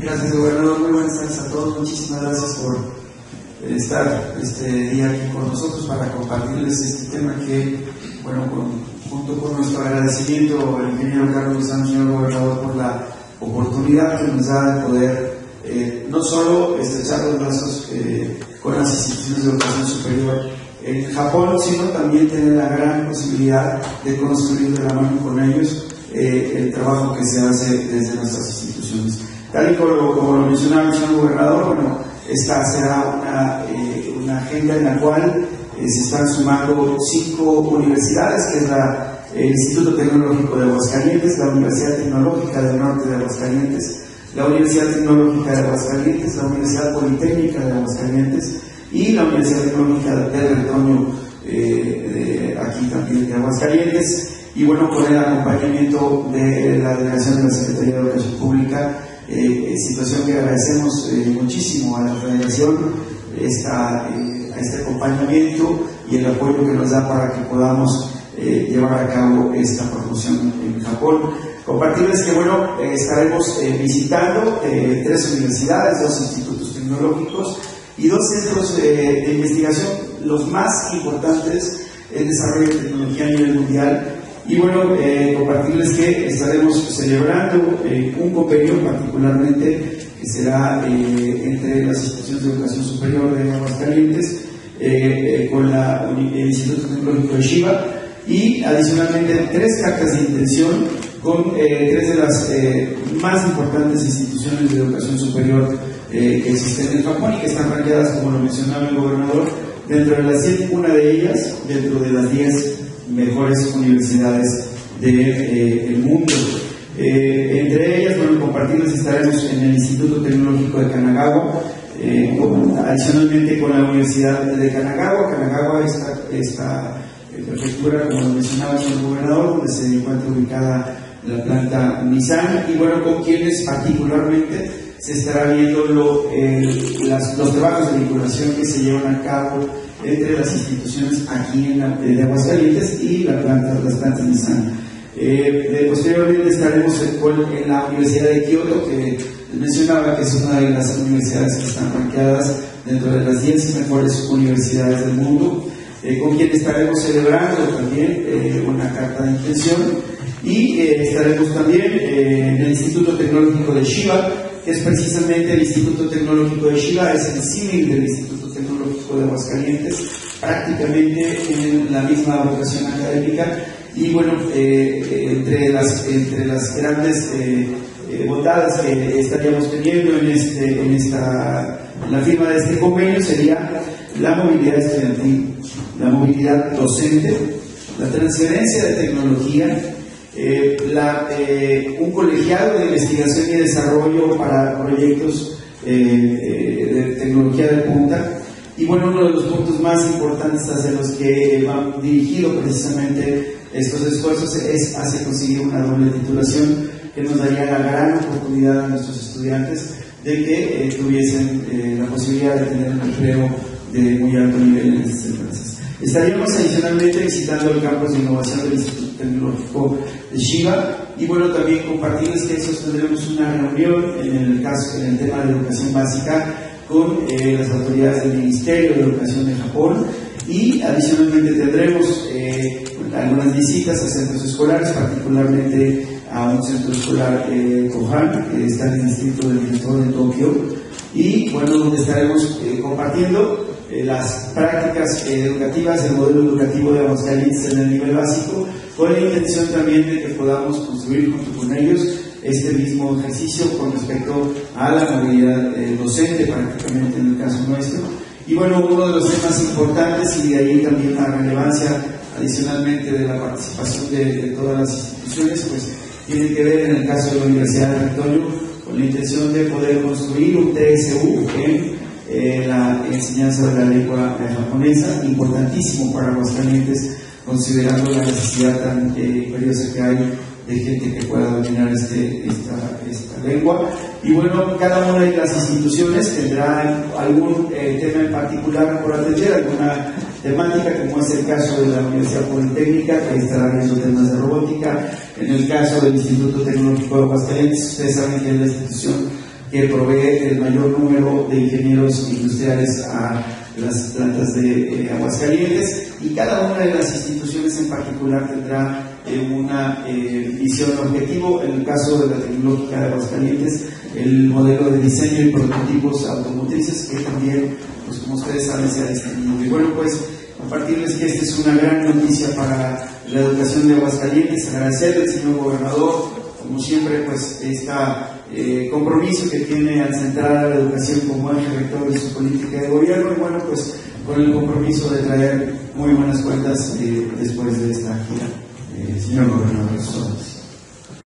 Gracias, gobernador. Muy buenas tardes a todos. Muchísimas gracias por estar este día aquí con nosotros para compartirles este tema que, bueno, junto con nuestro agradecimiento al ingeniero Carlos Sanz, señor gobernador, por la oportunidad que nos da de poder no solo estrechar los brazos con las instituciones de educación superior en Japón, sino también tener la gran posibilidad de construir de la mano con ellos el trabajo que se hace desde nuestras instituciones. Tal y como lo mencionaba el señor gobernador, bueno, esta será una agenda en la cual se están sumando 5 universidades, que es el Instituto Tecnológico de Aguascalientes, la Universidad Tecnológica del Norte de Aguascalientes, la Universidad Tecnológica de Aguascalientes, la Universidad Politécnica de Aguascalientes y la Universidad Tecnológica del Retoño, aquí también de Aguascalientes, y bueno, con el acompañamiento de la delegación de la Secretaría de Educación Pública, situación que agradecemos muchísimo a la Federación, a este acompañamiento y el apoyo que nos da para que podamos llevar a cabo esta promoción en Japón. Compartirles que, bueno, estaremos visitando 3 universidades, 2 institutos tecnológicos y 2 centros de investigación, los más importantes en desarrollo de tecnología a nivel mundial. Y bueno, compartirles que estaremos celebrando un convenio particularmente que será entre las instituciones de educación superior de Aguascalientes con el Instituto Tecnológico de Shiba, y adicionalmente 3 cartas de intención con 3 de las más importantes instituciones de educación superior que existen en Japón y que están rankeadas, como lo mencionaba el gobernador, dentro de las 100, una de ellas dentro de las 10 mejores universidades del mundo. Entre ellas, bueno, compartirles, estaremos en el Instituto Tecnológico de Kanagawa, adicionalmente con la Universidad de Kanagawa. Kanagawa, esta prefectura, como lo mencionaba el señor gobernador, donde se encuentra ubicada la planta Nissan, y bueno, con quienes particularmente se estará viendo los trabajos de vinculación que se llevan a cabo entre las instituciones aquí de Aguascalientes y las plantas Nissan. Posteriormente estaremos en la Universidad de Kioto, que mencionaba que es una de las universidades que están rankeadas dentro de las 10 mejores universidades del mundo, con quien estaremos celebrando también una carta de intención, y estaremos también en el Instituto Tecnológico de Shiba, que es precisamente el Instituto Tecnológico de Shiba, es el símil del Instituto Tecnológico de Aguascalientes, prácticamente en la misma vocación académica. Y bueno, entre las grandes botadas que estaríamos teniendo en la firma de este convenio sería la movilidad estudiantil, la movilidad docente, la transferencia de tecnología, un colegiado de investigación y desarrollo para proyectos de tecnología de punta. Y bueno, uno de los puntos más importantes hacia los que van dirigido precisamente estos esfuerzos es hacia conseguir una doble titulación que nos daría la gran oportunidad a nuestros estudiantes de que tuviesen la posibilidad de tener un empleo de muy alto nivel en estas empresas. Estaríamos adicionalmente visitando el campus de innovación del Instituto Tecnológico de Shiba, y bueno, también compartirles que sostendremos una reunión en el tema de educación básica con las autoridades del Ministerio de Educación de Japón, y adicionalmente tendremos algunas visitas a centros escolares, particularmente a un centro escolar Kohan, que está en el distrito del Metro de Tokio, y bueno, donde estaremos compartiendo las prácticas educativas del modelo educativo de Aguascalientes en el nivel básico, con la intención también de que podamos construir junto con ellos este mismo ejercicio con respecto a la movilidad docente, prácticamente en el caso nuestro. Y bueno, uno de los temas importantes, y de ahí también la relevancia adicionalmente de la participación de todas las instituciones, pues tiene que ver en el caso de la Universidad de Retoño con la intención de poder construir un TSU en la enseñanza de la lengua japonesa, importantísimo para Aguascalientes, considerando la necesidad tan imperiosa que hay de gente que pueda dominar esta lengua. Y bueno, cada una de las instituciones tendrá algún tema en particular por atender, alguna temática, como es el caso de la Universidad Politécnica, que estará viendo temas de robótica. En el caso del Instituto Tecnológico de Aguascalientes, ustedes saben que es la institución que provee el mayor número de ingenieros industriales a las plantas de Aguascalientes, y cada una de las instituciones en particular tendrá una visión objetivo. En el caso de la Tecnológica de Aguascalientes, el modelo de diseño y prototipos automotrices, que también, pues como ustedes saben, se ha distinguido. Y bueno, pues compartirles que esta es una gran noticia para la educación de Aguascalientes, agradecerle al señor gobernador, como siempre, pues este compromiso que tiene al centrar a la educación como eje rector de su política de gobierno, y bueno, pues con el compromiso de traer muy buenas cuentas después de esta gira. Señor gobernador,